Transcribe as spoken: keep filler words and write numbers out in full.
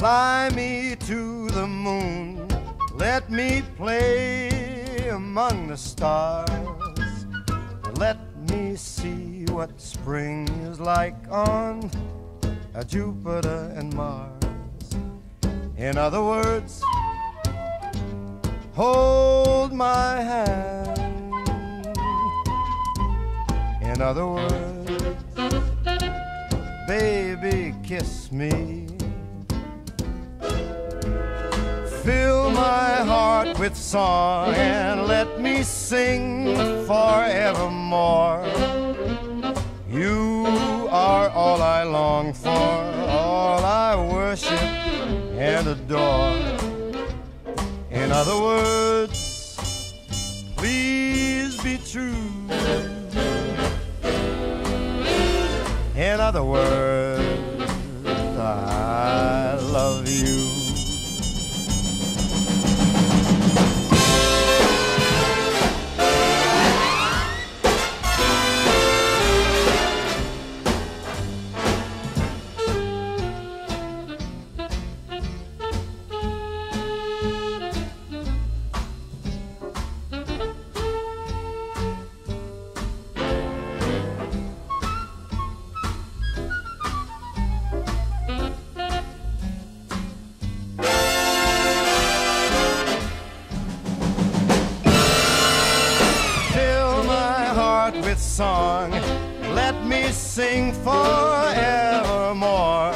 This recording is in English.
Fly me to the moon, let me play among the stars. Let me see what spring is like on Jupiter and Mars. In other words, hold my hand. In other words, baby, kiss me. Fill my heart with song and let me sing forevermore. You are all I long for, all I worship and adore. In other words, please be true. In other words, I love you. With song, let me sing forevermore.